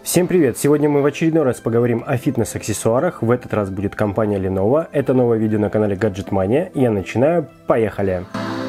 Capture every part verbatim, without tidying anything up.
Всем привет! Сегодня мы в очередной раз поговорим о фитнес-аксессуарах. В этот раз будет компания Lenovo. Это новое видео на канале Gadget Mania. Я начинаю. Поехали!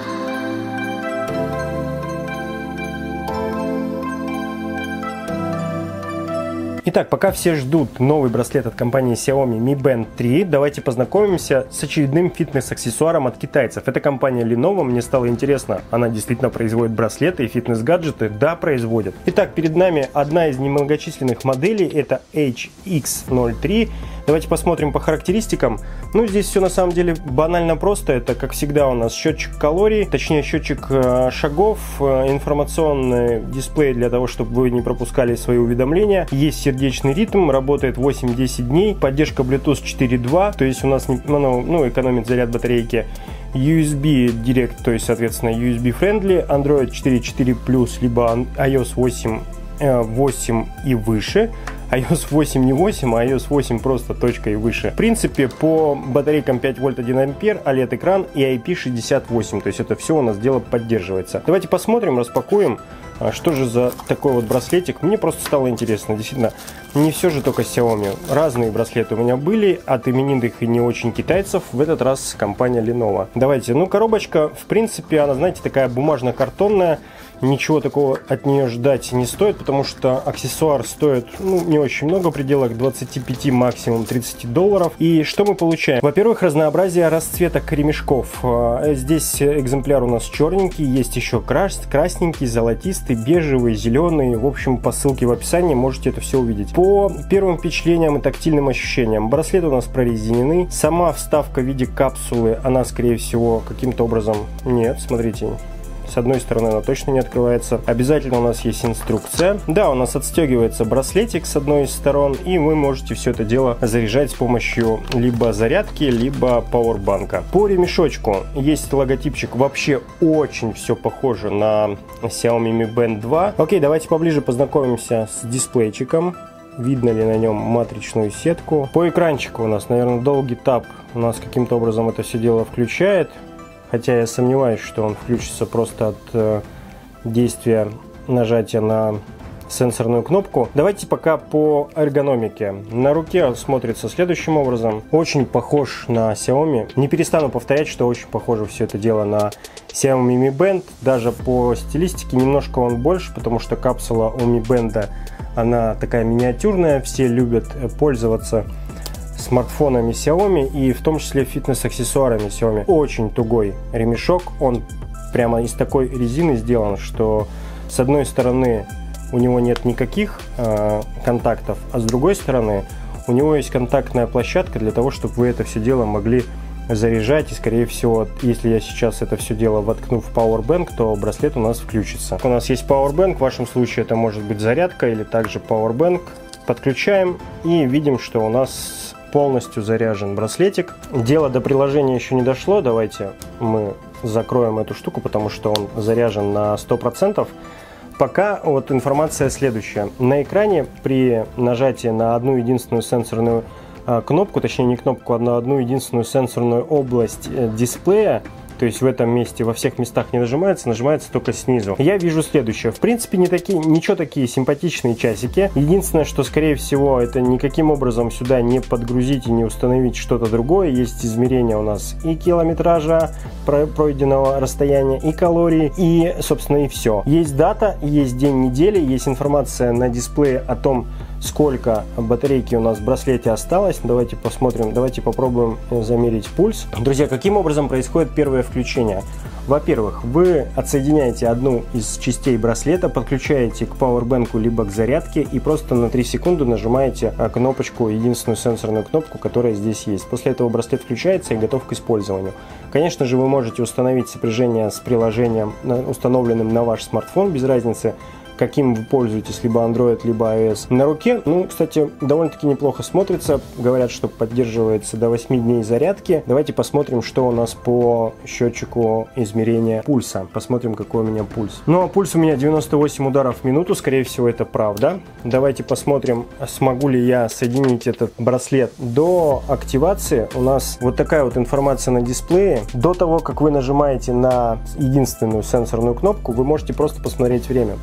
Итак, пока все ждут новый браслет от компании Xiaomi Mi Band три, давайте познакомимся с очередным фитнес-аксессуаром от китайцев. Это компания Lenovo. Мне стало интересно, она действительно производит браслеты и фитнес-гаджеты? Да, производит. Итак, перед нами одна из немногочисленных моделей, это эйч икс ноль три. Давайте посмотрим по характеристикам. Ну, здесь все на самом деле банально просто. Это, как всегда, у нас счетчик калорий, точнее счетчик э, шагов, э, информационный дисплей для того, чтобы вы не пропускали свои уведомления. Есть сердечный ритм, работает восемь-десять дней, поддержка Bluetooth четыре точка два, то есть у нас не, ну, ну, экономит заряд батарейки. ю эс би Direct, то есть, соответственно, ю эс би friendly, Android четыре точка четыре плюс, либо iOS восемь, восемь и выше. iOS восемь не восемь, а iOS восемь просто точка и выше. В принципе, по батарейкам пять вольт один ампер, о лед экран и ай пи шестьдесят восемь, то есть это все у нас дело поддерживается. Давайте посмотрим, распакуем, что же за такой вот браслетик. Мне просто стало интересно, действительно, не все же только Xiaomi. Разные браслеты у меня были, от именитых и не очень китайцев, в этот раз компания Lenovo. Давайте, ну коробочка, в принципе, она, знаете, такая бумажно-картонная. Ничего такого от нее ждать не стоит, потому что аксессуар стоит, ну, не очень много, в пределах двадцати пяти, максимум тридцати долларов. И что мы получаем? Во-первых, разнообразие расцветок ремешков. Здесь экземпляр у нас черненький, есть еще крас красненький, золотистый, бежевый, зеленый. В общем, по ссылке в описании можете это все увидеть. По первым впечатлениям и тактильным ощущениям, браслет у нас прорезиненный. Сама вставка в виде капсулы, она, скорее всего, каким-то образом... Нет, смотрите... С одной стороны она точно не открывается. Обязательно у нас есть инструкция. Да, у нас отстегивается браслетик с одной из сторон, и вы можете все это дело заряжать с помощью либо зарядки, либо пауэрбанка. По ремешочку есть логотипчик. Вообще очень все похоже на Xiaomi Mi Band два. Окей, давайте поближе познакомимся с дисплейчиком. Видно ли на нем матричную сетку. По экранчику у нас, наверное, долгий тап у нас каким-то образом это все дело включает. Хотя я сомневаюсь, что он включится просто от э, действия нажатия на сенсорную кнопку. Давайте пока по эргономике. На руке он смотрится следующим образом. Очень похож на Xiaomi. Не перестану повторять, что очень похоже все это дело на Xiaomi Mi Band. Даже по стилистике немножко он больше, потому что капсула у Mi Band, она такая миниатюрная. Все любят пользоваться смартфонами Xiaomi и в том числе фитнес-аксессуарами Xiaomi. Очень тугой ремешок, он прямо из такой резины сделан, что с одной стороны у него нет никаких э, контактов, а с другой стороны у него есть контактная площадка для того, чтобы вы это все дело могли заряжать, и скорее всего, если я сейчас это все дело воткну в Powerbank, то браслет у нас включится. У нас есть Powerbank, в вашем случае это может быть зарядка или также Powerbank. Подключаем и видим, что у нас полностью заряжен браслетик. Дело до приложения еще не дошло. Давайте мы закроем эту штуку, потому что он заряжен на сто процентов. Пока вот информация следующая. На экране при нажатии на одну единственную сенсорную э, кнопку, точнее не кнопку, а на одну единственную сенсорную область э, дисплея, то есть в этом месте, во всех местах не нажимается, нажимается только снизу. Я вижу следующее. В принципе, не такие, ничего такие симпатичные часики. Единственное, что, скорее всего, это никаким образом сюда не подгрузить и не установить что-то другое. Есть измерения у нас и километража пройденного расстояния, и калорий, и, собственно, и все. Есть дата, есть день недели, есть информация на дисплее о том, сколько батарейки у нас в браслете осталось. Давайте посмотрим, давайте попробуем замерить пульс. Друзья, каким образом происходит первое включение? Во-первых, вы отсоединяете одну из частей браслета, подключаете к пауэрбэнку либо к зарядке и просто на три секунды нажимаете кнопочку, единственную сенсорную кнопку, которая здесь есть. После этого браслет включается и готов к использованию. Конечно же, вы можете установить сопряжение с приложением, установленным на ваш смартфон, без разницы, каким вы пользуетесь, либо Android, либо iOS. На руке, ну, кстати, довольно-таки неплохо смотрится. Говорят, что поддерживается до восьми дней зарядки. Давайте посмотрим, что у нас по счетчику измерения пульса. Посмотрим, какой у меня пульс. Ну, а пульс у меня девяносто восемь ударов в минуту. Скорее всего, это правда. Давайте посмотрим, смогу ли я соединить этот браслет. До активации у нас вот такая вот информация на дисплее. До того, как вы нажимаете на единственную сенсорную кнопку, вы можете просто посмотреть время. После того, как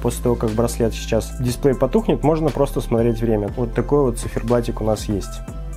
как браслет сейчас дисплей потухнет, можно просто смотреть время. Вот такой вот циферблатик у нас есть.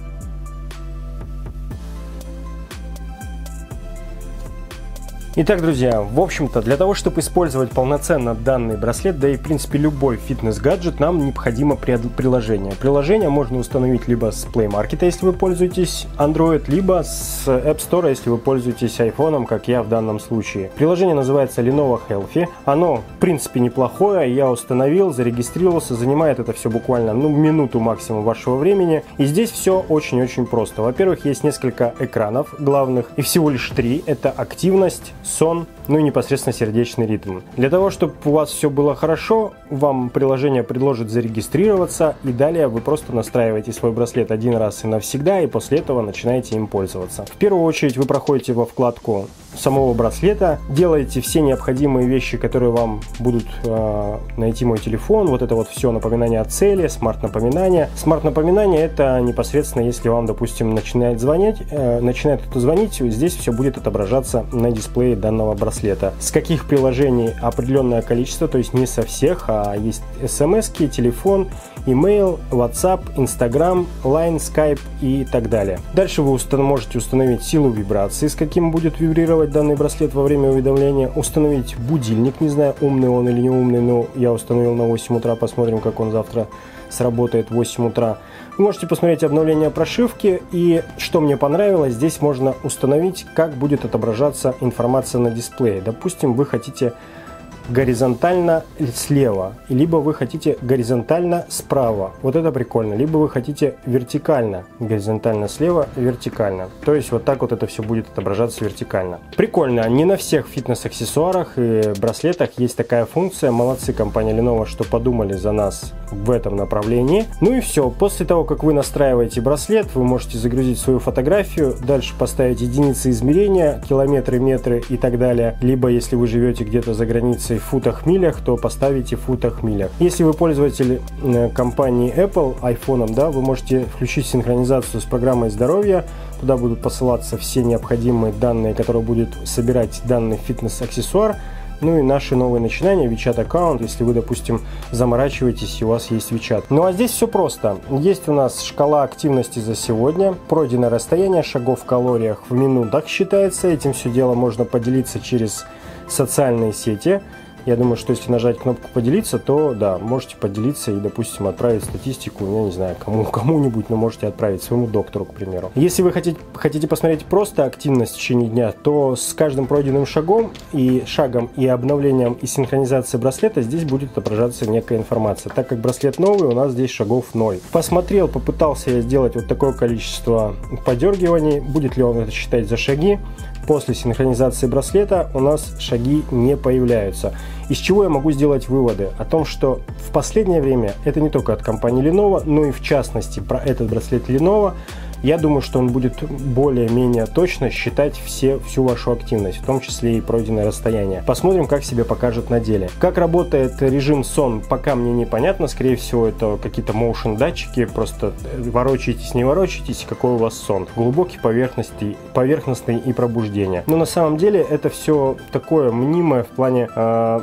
Итак, друзья, в общем-то, для того, чтобы использовать полноценно данный браслет, да и в принципе любой фитнес-гаджет, нам необходимо приложение. Приложение можно установить либо с Play Market, если вы пользуетесь Android, либо с App Store, если вы пользуетесь iPhone, как я в данном случае. Приложение называется Lenovo Healthy. Оно, в принципе, неплохое. Я установил, зарегистрировался. Занимает это все буквально ну, минуту максимум вашего времени. И здесь все очень-очень просто. Во-первых, есть несколько экранов главных, и всего лишь три. Это активность, сон, ну и непосредственно сердечный ритм. Для того, чтобы у вас все было хорошо, вам приложение предложит зарегистрироваться, и далее вы просто настраиваете свой браслет один раз и навсегда, и после этого начинаете им пользоваться. В первую очередь вы проходите во вкладку самого браслета, делаете все необходимые вещи, которые вам будут э, найти мой телефон, вот это вот все напоминание о цели, смарт-напоминание. Смарт-напоминание это непосредственно, если вам, допустим, начинает звонить, э, начинает кто-то звонить, здесь все будет отображаться на дисплее данного браслета. С каких приложений определенное количество, то есть не со всех, а есть смс-ки, телефон, email, WhatsApp, Instagram, Line, Skype и так далее. Дальше вы устан- можете установить силу вибрации, с каким будет вибрировать данный браслет во время уведомления, установить будильник, не знаю, умный он или не умный, но я установил на восемь утра, посмотрим, как он завтра сработает в восемь утра. Вы можете посмотреть обновление прошивки, и что мне понравилось, здесь можно установить, как будет отображаться информация на дисплее. Допустим, вы хотите горизонтально слева, либо вы хотите горизонтально справа. Вот это прикольно. Либо вы хотите вертикально, горизонтально слева, вертикально. То есть вот так вот это все будет отображаться вертикально. Прикольно. Не на всех фитнес-аксессуарах и браслетах есть такая функция. Молодцы, компания Lenovo, что подумали за нас в этом направлении. Ну и все. После того, как вы настраиваете браслет, вы можете загрузить свою фотографию, дальше поставить единицы измерения, километры, метры и так далее. Либо, если вы живете где-то за границей, в футах, милях, то поставите в футах, милях. Если вы пользователь компании Apple, iPhone, да, вы можете включить синхронизацию с программой здоровья. Туда будут посылаться все необходимые данные, которые будет собирать данный фитнес-аксессуар. Ну и наши новые начинания, WeChat аккаунт, если вы, допустим, заморачиваетесь и у вас есть WeChat. Ну а здесь все просто. Есть у нас шкала активности за сегодня, пройденное расстояние, шагов в калориях в минутах считается. Этим все дело можно поделиться через социальные сети. Я думаю, что если нажать кнопку «Поделиться», то да, можете поделиться и, допустим, отправить статистику, я не знаю, кому, кому-нибудь, но можете отправить своему доктору, к примеру. Если вы хотите, хотите посмотреть просто активность в течение дня, то с каждым пройденным шагом и шагом и обновлением и синхронизацией браслета здесь будет отображаться некая информация. Так как браслет новый, у нас здесь шагов ноль. Посмотрел, попытался я сделать вот такое количество подергиваний. Будет ли он это считать за шаги? После синхронизации браслета у нас шаги не появляются. Из чего я могу сделать выводы? О том, что в последнее время, это не только от компании Lenovo, но и в частности про этот браслет Lenovo, я думаю, что он будет более-менее точно считать все, всю вашу активность, в том числе и пройденное расстояние. Посмотрим, как себя покажет на деле. Как работает режим сон, пока мне непонятно. Скорее всего, это какие-то motion датчики. Просто ворочаетесь, не ворочаетесь, какой у вас сон. Глубокий, поверхностный, поверхностный и пробуждение. Но на самом деле это все такое мнимое в плане э,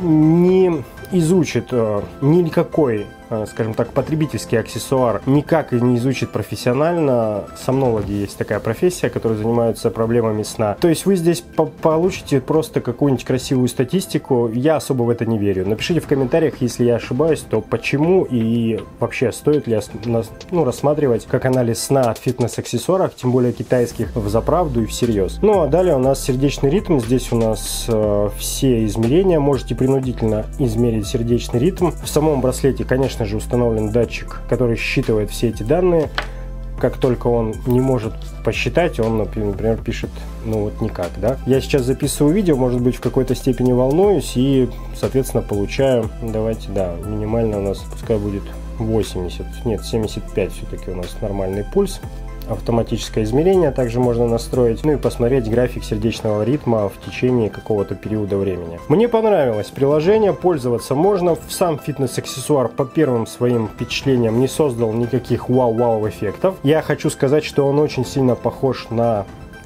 не изучит э, никакой, э, скажем так, потребительский аксессуар, никак и не изучит профессионально. Сомнологи есть такая профессия, которая занимается проблемами сна. То есть вы здесь по получите просто какую-нибудь красивую статистику. Я особо в это не верю. Напишите в комментариях, если я ошибаюсь, то почему и вообще стоит ли ну, рассматривать как анализ сна от фитнес-аксессуаров, тем более китайских, взаправду и всерьез. Ну а далее у нас сердечный ритм. Здесь у нас э, все измерения. Можете принудительно измерить сердечный ритм. В самом браслете, конечно же, установлен датчик, который считывает все эти данные. Как только он не может посчитать, он, например, пишет, ну вот никак, да. Я сейчас записываю видео, может быть, в какой-то степени волнуюсь и, соответственно, получаю, давайте, да, минимально у нас, пускай будет восемьдесят, нет, семьдесят пять все-таки у нас нормальный пульс. Автоматическое измерение также можно настроить, ну и посмотреть график сердечного ритма в течение какого-то периода времени. Мне понравилось приложение, пользоваться можно. Сам фитнес-аксессуар по первым своим впечатлениям не создал никаких вау-вау эффектов. Я хочу сказать, что он очень сильно похож на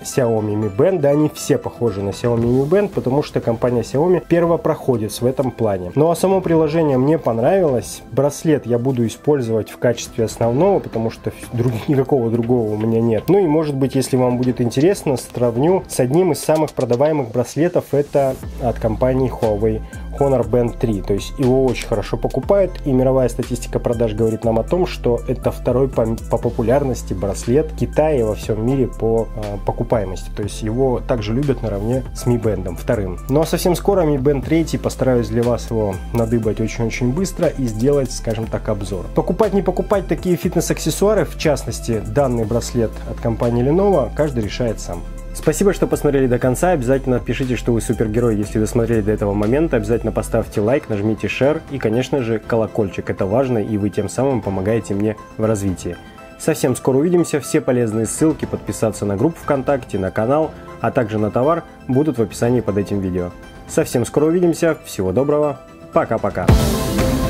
Xiaomi Mi Band. Да, они все похожи на Xiaomi Mi Band, потому что компания Xiaomi первопроходец в этом плане. Ну а само приложение мне понравилось. Браслет я буду использовать в качестве основного, потому что друг, никакого другого у меня нет. Ну и может быть, если вам будет интересно, сравню с одним из самых продаваемых браслетов. Это от компании Huawei. Honor Band три, то есть его очень хорошо покупают, и мировая статистика продаж говорит нам о том, что это второй по, по популярности браслет в Китае и во всем мире по э, покупаемости, то есть его также любят наравне с Mi Band вторым. Ну а совсем скоро Mi Band три, постараюсь для вас его надыбать очень-очень быстро и сделать, скажем так, обзор. Покупать, не покупать такие фитнес-аксессуары, в частности данный браслет от компании Lenovo, каждый решает сам. Спасибо, что посмотрели до конца. Обязательно пишите, что вы супергерой, если досмотрели до этого момента. Обязательно поставьте лайк, нажмите share и, конечно же, колокольчик. Это важно, и вы тем самым помогаете мне в развитии. Совсем скоро увидимся. Все полезные ссылки, подписаться на группу ВКонтакте, на канал, а также на товар будут в описании под этим видео. Совсем скоро увидимся. Всего доброго. Пока-пока.